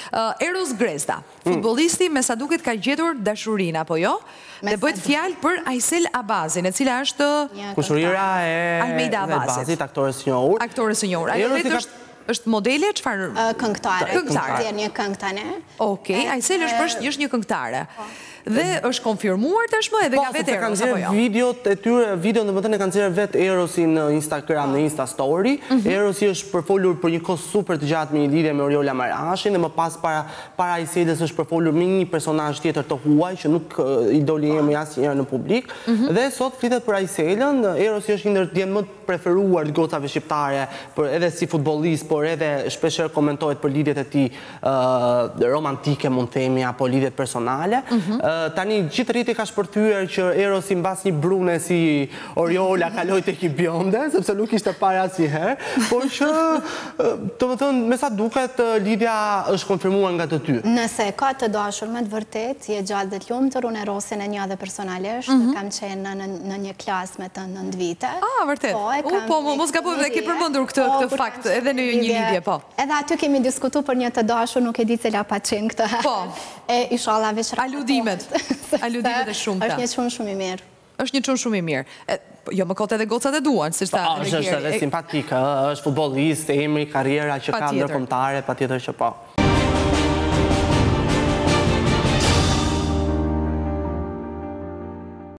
Eros Grezda, futbollisti me sa duket ka gjetur dashurinë, apo jo? Dhe bëhet fjalë për Aysel Abazin, e cila është kushërira e Almeida Abazit, aktores së njohur. Aktores së njohur. Ajo vetë është modele, çfarë? Këngëtare. Një këngëtare. Okej, Aysel është një këngëtare. Dhe është konfirmuar tashmë edhe nga vetë Eros, apo jo? Videot e tyre, videon domethënë e kanë nxjerrë vetë Erosi në Instagram, në Insta Story. Erosi është përfolur për një kohë super të gjatë me një lidhje me Oriola Marashin dhe më pas para Ayselës është përfolur me një personazh tjetër të huaj që nuk i doli emri asnjëherë në publik. Dhe sot flitet për Ayselën. Erosi është një ndër të më preferuar të gocave shqiptare, edhe si futbollist, por edhe shpeshherë komentohet për lidhjet e tij romantike, mund të themi, apo lidhjet personale. Tani gjithë rriti ka shpërthyer që Erosi mbas një brune si Oriola kaloi tek i Bjonde, sepse nuk ishte parë asnjëherë, por që domethënë me sa duket lidhja është konfirmuar nga të dy. Nëse ka të dashur me të vërtet, je gjallë dhe të lumtur, unë Erosin e njoh dhe personalisht, kam qenë në një klasë me të 9 vite. Vërtet. Po, mos gaboj, dhe ke përmendur këtë fakt edhe në një lidhje, po. Edhe aty kemi diskutuar për një të dashur, nuk e di cila paçin këtë. Po. E inshallah veç aludimet e shumta. Është një çun shumë i mirë. Është një çun shumë i mirë. Jo, më kote edhe gocat e duan, si tha. Është edhe simpatik, është futbollist, emri, karriera që ka ndërkombëtare, patjetër që po.